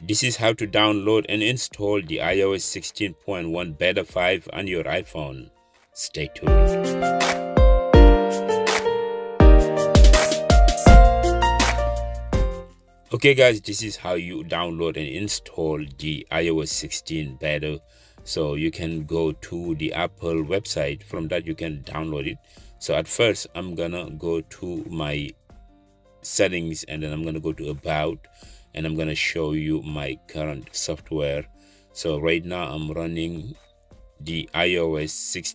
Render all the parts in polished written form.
This is how to download and install the iOS 16.1 Beta 5 on your iPhone. Stay tuned. Okay guys, this is how you download and install the iOS 16 beta. So you can go to the Apple website. From that you can download it. So at first I'm gonna go to my settings, and then I'm gonna go to about, and I'm gonna show you my current software. So right now I'm running the iOS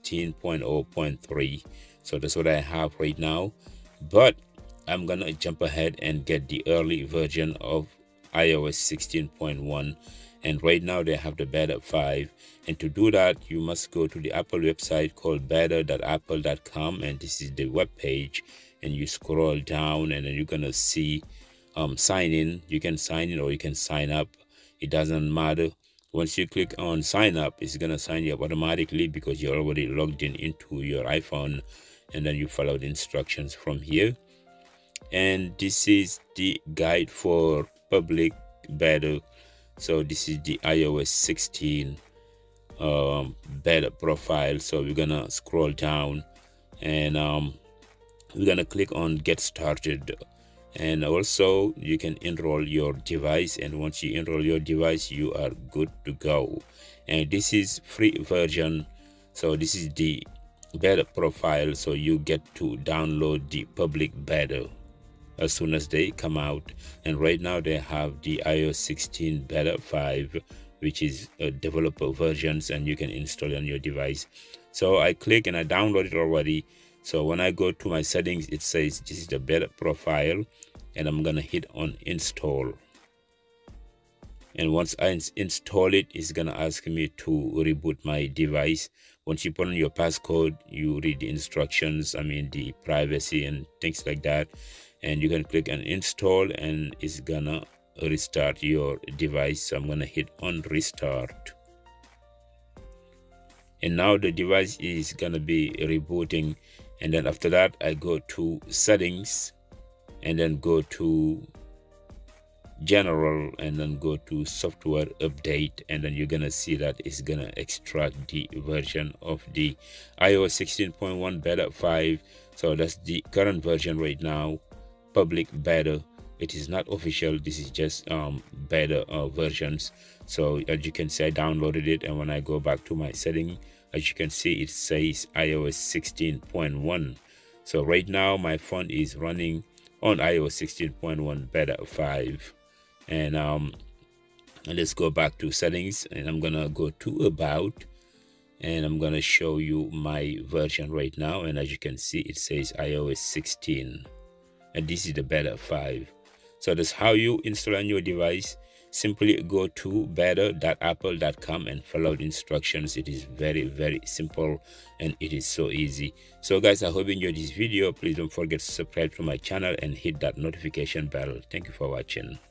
16.0.3. so that's what I have right now, but I'm gonna jump ahead and get the early version of iOS 16.1, and right now they have the beta 5. And to do that, you must go to the Apple website called beta.apple.com, and this is the web page, and you scroll down and then you're gonna see sign in. You can sign in or you can sign up, it doesn't matter. Once you click on sign up, it's gonna sign you up automatically because you're already logged in into your iPhone, and then you follow the instructions from here. And this is the guide for public beta. So this is the iOS 16 beta profile. So we're gonna scroll down, and we're gonna click on get started, and also you can enroll your device, and once you enroll your device you are good to go. And this is free version, so this is the beta profile, so you get to download the public beta as soon as they come out. And right now they have the iOS 16 beta 5, which is developer versions, and you can install it on your device. So I click and I download it already. So when I go to my settings, it says this is the beta profile, and I'm gonna hit on install. And once I install it, it's gonna ask me to reboot my device. Once you put on your passcode, you read the instructions, I mean the privacy and things like that, and you can click on install, and it's gonna restart your device. So I'm gonna hit on restart, and now the device is gonna be rebooting. And then after that I go to settings, and then go to general, and then go to software update, and then you're gonna see that it's gonna extract the version of the iOS 16.1 beta 5. So that's the current version right now, public beta. It is not official, this is just beta versions. So as you can see, I downloaded it, and when I go back to my setting, as you can see, it says iOS 16.1. so right now my phone is running on iOS 16.1 beta 5. And let's go back to settings, and I'm gonna go to about, and I'm gonna show you my version right now. And as you can see, it says iOS 16, and this is the beta 5. So that's how you install on your device. Simply go to beta.apple.com and follow the instructions. It is very simple, and it is so easy. So guys, I hope you enjoyed this video. Please don't forget to subscribe to my channel and hit that notification bell. Thank you for watching.